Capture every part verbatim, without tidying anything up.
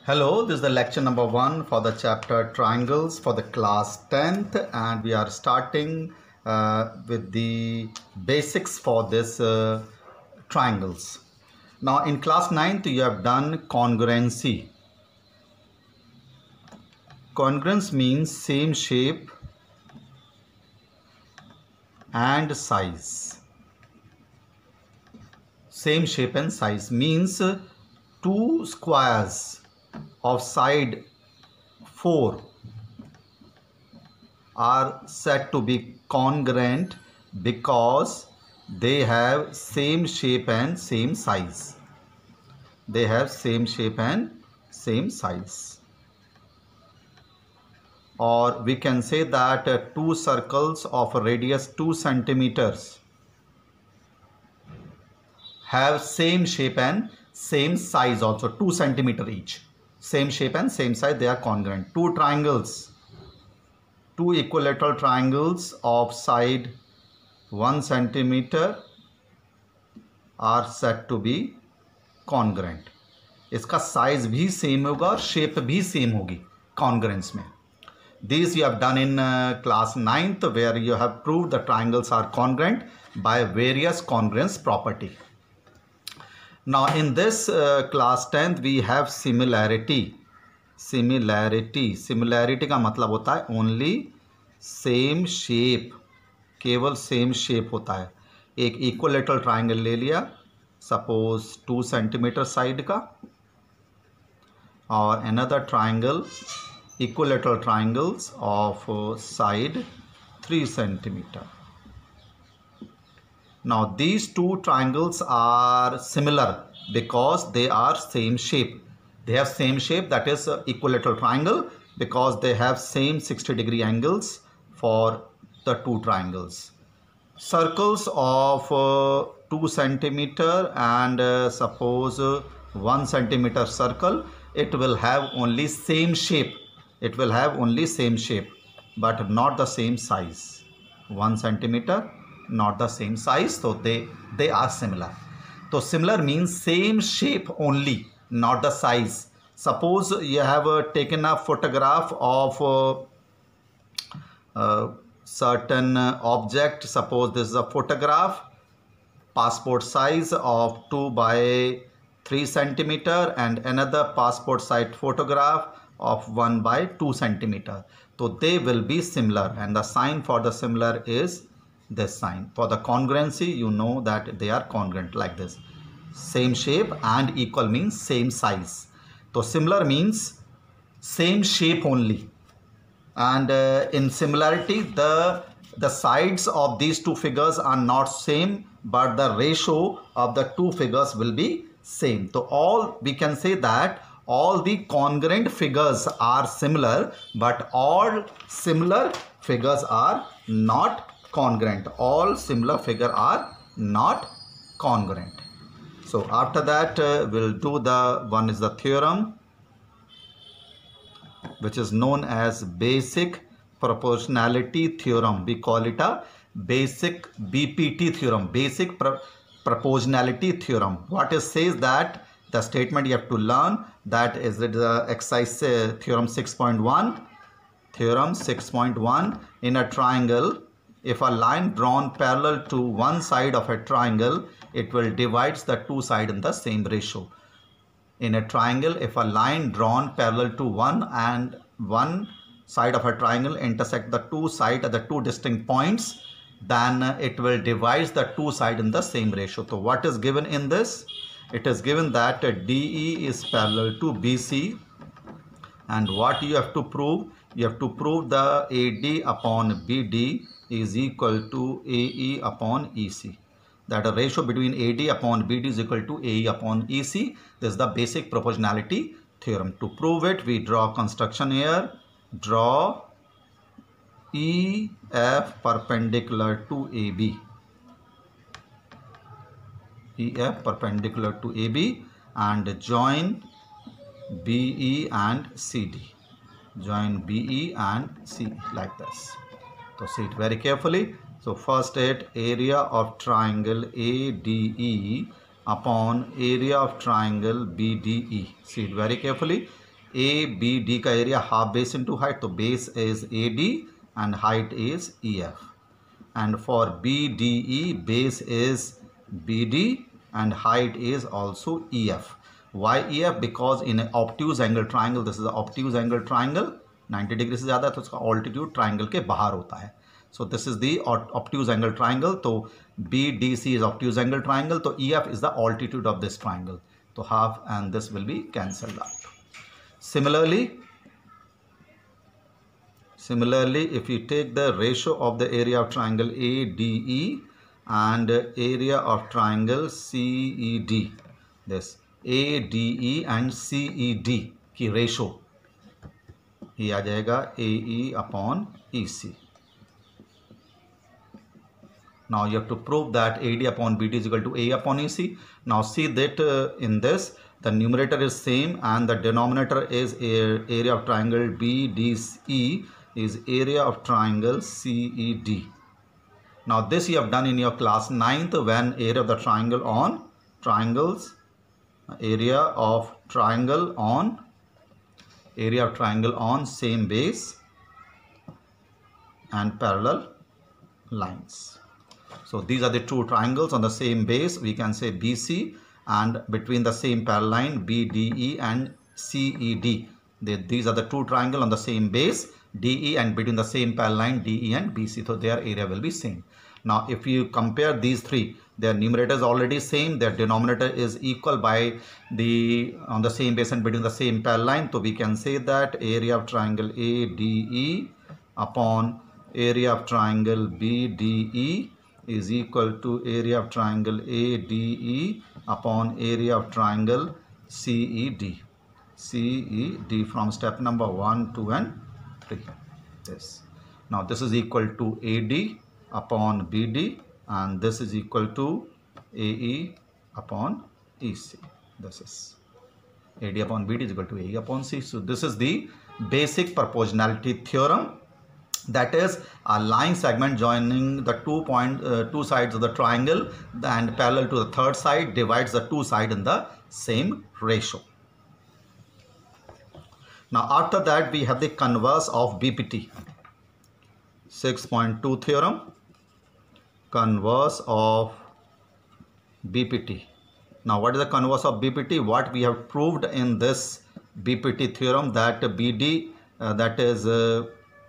Hello, this is the lecture number one for the chapter triangles for the class tenth, and we are starting uh, with the basics for this uh, triangles. Now in class ninth you have done congruency. Congruence means same shape and size. Same shape and size means two squares of side four are said to be congruent because they have same shape and same size. They have same shape and same size. Or we can say that uh, two circles of a radius two centimeters have same shape and same size also, two centimeter each. Same shape and same size, they are congruent. Two triangles, two equilateral triangles of side one centimeter are said to be congruent. इसका size भी same होगा और shape भी same होगी congruence में. These you have done in uh, class ninth, where you have proved the triangles are congruent by various congruence property. Now in this uh, class tenth we have similarity. Similarity. Similarity का मतलब होता है only same shape. केवल same shape होता है. एक equilateral triangle ले लिया, suppose two centimeter side का, और another triangle, equilateral triangles of uh, side three centimeter. Now these two triangles are similar because they are same shape. They have same shape, that is uh, equilateral triangle, because they have same sixty degree angles for the two triangles. Circles of uh, two centimeter and uh, suppose uh, one centimeter circle, it will have only same shape. It will have only same shape but not the same size. one centimeter, not the same size, so they they are similar. So similar means same shape only, not the size. Suppose you have uh, taken a photograph of uh, uh, certain uh, object. Suppose this is a photograph, passport size of two by three centimeter, and another passport size photograph of one by two centimeter. So they will be similar, and the sign for the similar is this sign. For the congruency, you know that they are congruent like this. Same shape and equal means same size. So similar means same shape only. And uh, in similarity, the the sides of these two figures are not same, but the ratio of the two figures will be same. So all we can say that all the congruent figures are similar, but all similar figures are not congruent. All similar figures are not congruent. So after that uh, we'll do the one is the theorem, which is known as basic proportionality theorem. We call it a basic B P T theorem, basic pro proportionality theorem. What it says that the statement you have to learn, that is the exercise uh, theorem six point one. Theorem six point one, in a triangle, if a line drawn parallel to one side of a triangle, it will divide the two sides in the same ratio. In a triangle, if a line drawn parallel to one and one side of a triangle intersect the two sides at the two distinct points, then it will divide the two sides in the same ratio. So what is given in this? It is given that D E is parallel to B C, and what you have to prove? You have to prove the A D upon B D is equal to A E upon E C. That a ratio between A D upon B D is equal to A E upon E C. This is the basic proportionality theorem. To prove it, we draw construction here. Draw E F perpendicular to A B. E F perpendicular to A B, and join B E and C D. Join B E and C E like this. So see it very carefully. So first at area of triangle A D E upon area of triangle B D E. See it very carefully. A B D का area half base into height, तो base is A D and height is E F. And for B D E, base is B D and height is also E F. Why E F? Because in an obtuse angle triangle, this is an obtuse angle triangle, ninety degree से ज़्यादा है तो उसका altitude triangle के बाहर होता है. So this is the obtuse angle triangle. तो B D C is obtuse angle triangle, तो E F is the altitude of this triangle. तो half and this will be cancelled out. Similarly, similarly if you take the ratio of the area of triangle A D E and area of triangle C E D, this A D E and C E D की ratio ये आ जाएगा A E upon E C. Now you have to prove that A D upon B D is equal to A upon E C. Now see that uh, in this the numerator is same and the denominator is area of triangle B D E is area of triangle C E D. Now this you have done in your class ninth when area of the triangle on triangles, area of triangle on area of triangle on same base and parallel lines. So these are the two triangles on the same base. We can say B C and between the same parallel line B D E and C E D. They, these are the two triangles on the same base D E and between the same parallel line D E and B C. So their area will be same. Now if you compare these three, their numerator is already same, their denominator is equal by the on the same base and between the same parallel line. So we can say that area of triangle A D E upon area of triangle B D E is equal to area of triangle A D E upon area of triangle C E D. C E D from step number one, two and three. This. Now this is equal to A D upon B D and this is equal to A E upon E C. This is A D upon B D is equal to A E upon C. So this is the basic proportionality theorem. That is a line segment joining the two point uh, two sides of the triangle and parallel to the third side divides the two sides in the same ratio. Now after that we have the converse of B P T. six point two theorem. Converse of B P T. Now what is the converse of B P T? What we have proved in this B P T theorem that B D uh, that is uh,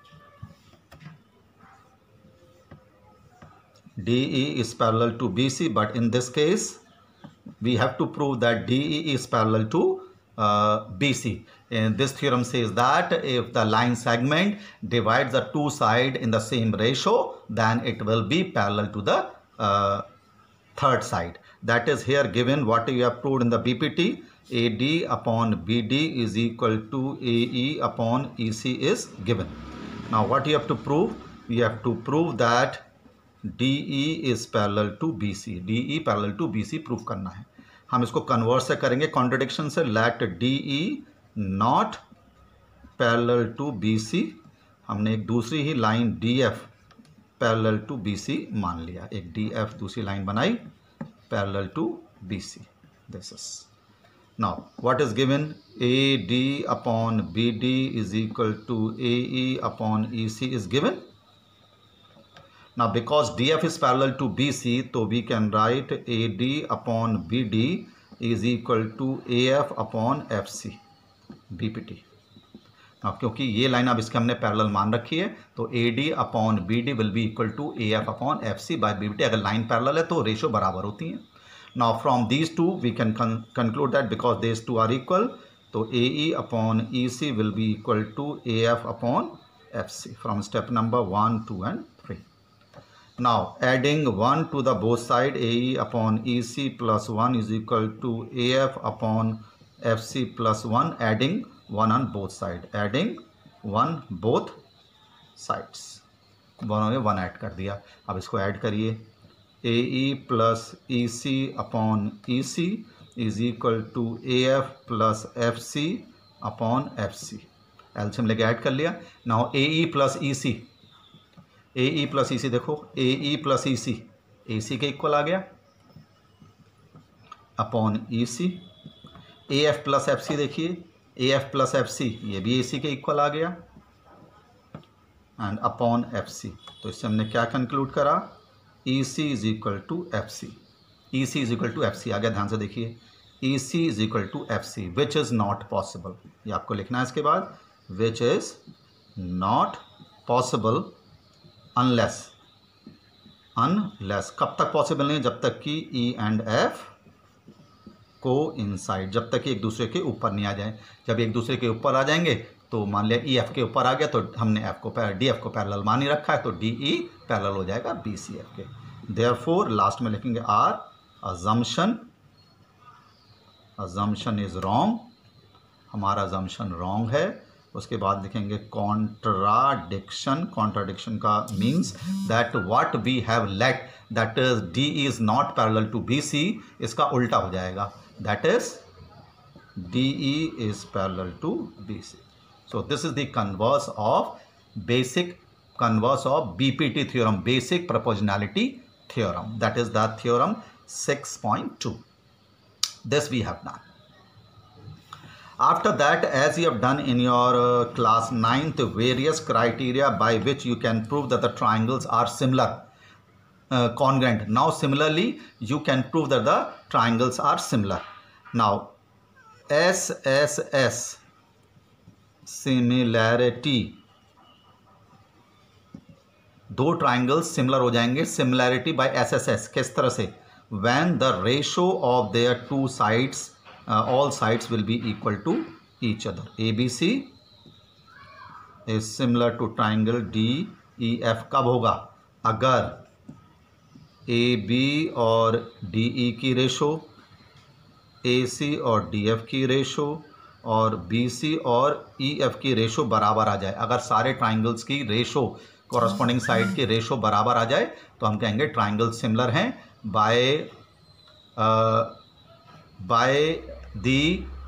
D E is parallel to B C, but in this case we have to prove that D E is parallel to uh, B C. And this theorem says that if the line segment divides the two sides in the same ratio, then it will be parallel to the uh, third side. That is here given what you have proved in the B P T. A D upon B D is equal to A E upon E C is given. Now what you have to prove? You have to prove that D E is parallel to B C. D E parallel to B C proof करना है. हम इसको convert से करेंगे contradiction से. Let D E not parallel to B C. हमने एक दूसरी ही line D F parallel to B C मान लिया. एक डी एफ दूसरी लाइन बनाई parallel to B C. This is now what is given. A D upon B D is equal to A E upon E C is given. Now because D F is parallel to B C, so we can write A D upon B D is equal to A F upon F C B P T. Now क्योंकि ये line अब इसके हमने parallel मान रखी है तो A D upon B D will be equal to A F upon F C by B P T. अगर लाइन पैरेलल है तो रेशियो बराबर होती हैं. Now from these two we can con conclude that because these two are equal, तो A E upon E C will be equal to A F upon F C from step number one, two and three. Now adding one to the both side, A E upon E C plus one is equal to A F upon F C plus one, adding one on both side. Adding one both sides. दोनों में one add कर दिया. अब इसको add करिए. A E plus E C upon E C is equal to A F plus F C upon F C. एल्सियम लेके add कर लिया. Now A E plus E C. A E plus E C देखो. A E plus E C ए सी के equal आ गया upon E C. A F plus F C देखिए A F plus F C, ये भी ए सी के इक्वल आ गया, एंड अपॉन एफ सी। तो इससे हमने क्या कंक्लूड करा, E C is equal to F C, E C is equal to F C आ गया। ध्यान से देखिए, E C is equal to F C, which is not possible, ये आपको लिखना है इसके बाद, which is not possible unless, unless कब तक पॉसिबल नहीं, जब तक कि ई एंड एफ को इनसाइड, जब तक कि एक दूसरे के ऊपर नहीं आ जाए। जब एक दूसरे के ऊपर आ जाएंगे तो मान लिया ई एफ के ऊपर आ गया तो हमने एफ को डी एफ को पैरेलल मान ही रखा है, तो डी ई पैरेलल हो जाएगा बी सी एफ के। देयरफॉर लास्ट में लिखेंगे our, assumption, assumption is wrong, हमारा अजम्पशन रॉन्ग है। उसके बाद लिखेंगे कॉन्ट्राडिक्शन, कॉन्ट्राडिक्शन का means that what we have let that is D is not parallel to B C, इसका उल्टा हो जाएगा, that is D E is parallel to B C. So this is the converse of basic converse of B P T theorem, basic proportionality theorem. That is the theorem six point two. This we have done. After that, as you have done in your uh, class ninth, various criteria by which you can prove that the triangles are similar, uh, congruent. Now similarly, you can prove that the triangles are similar. Now S S S similarity, दो triangles similar हो जाएंगे, similarity by S S S, किस तरह से, when the ratio of their two sides, all sides will be equal to each other. A B C is similar to triangle D E F कब होगा, अगर A B और D E की ratio, A C और D F की ratio और B C और E F की रेशो बराबर आ जाए। अगर सारे ट्राइंगल्स की रेशो, कॉरस्पॉन्डिंग साइड की रेशो बराबर आ जाए तो हम कहेंगे ट्राइंगल सिमिलर हैं by by the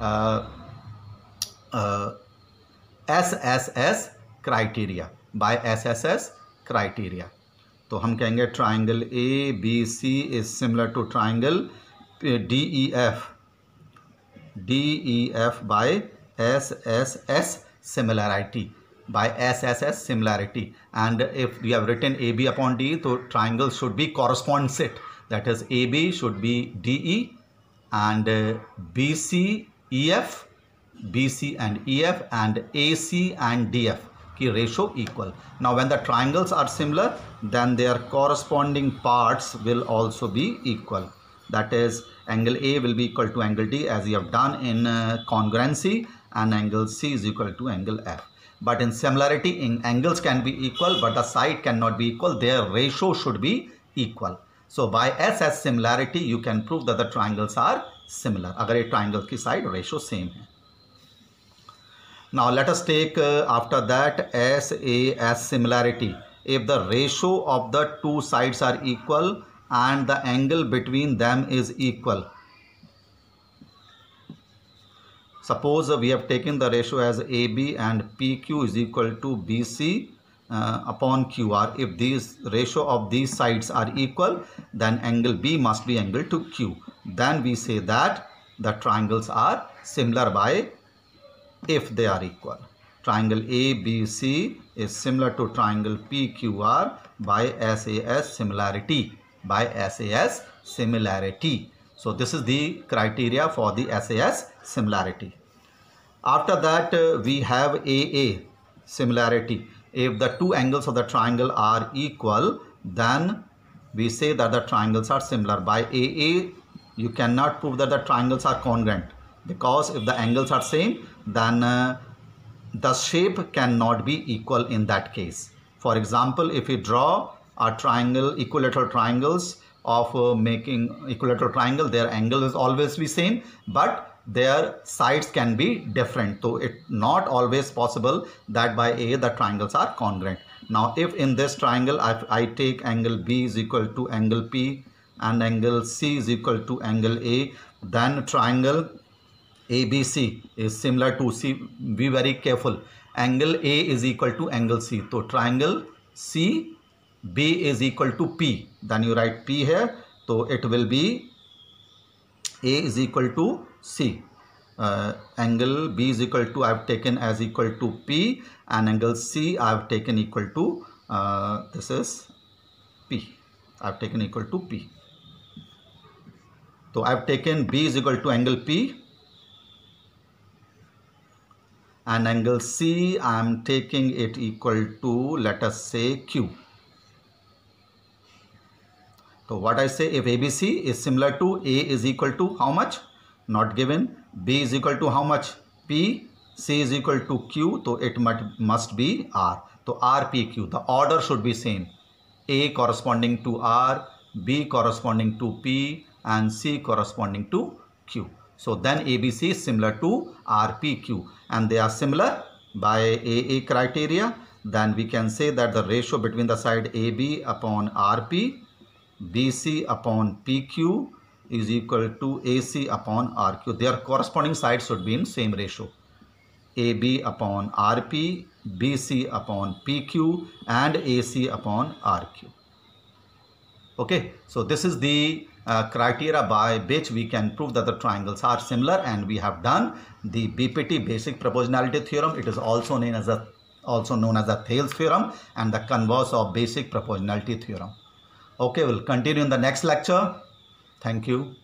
S S S criteria, by S S S criteria. तो हम कहेंगे triangle A B C is similar to triangle D E F, D E F by S S S similarity, by S S S similarity, and if we have written A B upon D, so triangle should be corresponds it, that is A B should be D E and uh, B C E F, B C and E F and A C and D F की ratio equal. Now when the triangles are similar, then their corresponding parts will also be equal. That is, angle A will be equal to angle D as you have done in uh, congruency, and angle C is equal to angle F. But in similarity, in angles can be equal, but the side cannot be equal. Their ratio should be equal. So by S S similarity, you can prove that the triangles are similar. अगर ये triangle की side ratio same है. Now let us take uh, after that S A S similarity. If the ratio of the two sides are equal and the angle between them is equal. Suppose uh, we have taken the ratio as A B and P Q is equal to B C uh, upon Q R. If these ratio of these sides are equal, then angle B must be angle to Q. Then we say that the triangles are similar by if they are equal. Triangle A B C is similar to triangle P Q R by S A S similarity, by S A S similarity. So this is the criteria for the S A S similarity. After that uh, we have A A similarity. If the two angles of the triangle are equal, then we say that the triangles are similar. By A A you cannot prove that the triangles are congruent, because if the angles are same, then uh, the shape cannot be equal in that case. For example, if we draw a triangle, equilateral triangles of uh, making equilateral triangle, their angle is always be same, but their sides can be different. So it's not always possible that by A the triangles are congruent. Now if in this triangle I, I take angle B is equal to angle P and angle C is equal to angle A, then triangle A B C is similar to C. Be very careful. Angle A is equal to angle C. So triangle C B is equal to P. Then you write P here. So it will be A is equal to C. uh, angle B is equal to, I have taken as equal to P, and angle C I have taken equal to, uh, this is P. I have taken equal to P. So I have taken B is equal to angle P, and angle C I am taking it equal to, let us say, Q. So what I say, if A B C is similar to A is equal to how much? Not given. B is equal to how much? P. C is equal to Q. So it must be R. So R, P, Q. The order should be same. A corresponding to R, B corresponding to P, and C corresponding to Q. So then A B C is similar to R, P, Q, and they are similar by A A criteria. Then we can say that the ratio between the side A B upon R P, B C upon P Q is equal to A C upon R Q. Their corresponding sides should be in same ratio. A B upon R P, B C upon P Q, and A C upon R Q. Okay, so this is the uh, criteria by which we can prove that the triangles are similar, and we have done the B P T, basic proportionality theorem. It is also known as a also known as the Thales theorem, and the converse of basic proportionality theorem. Okay, we'll continue in the next lecture. Thank you.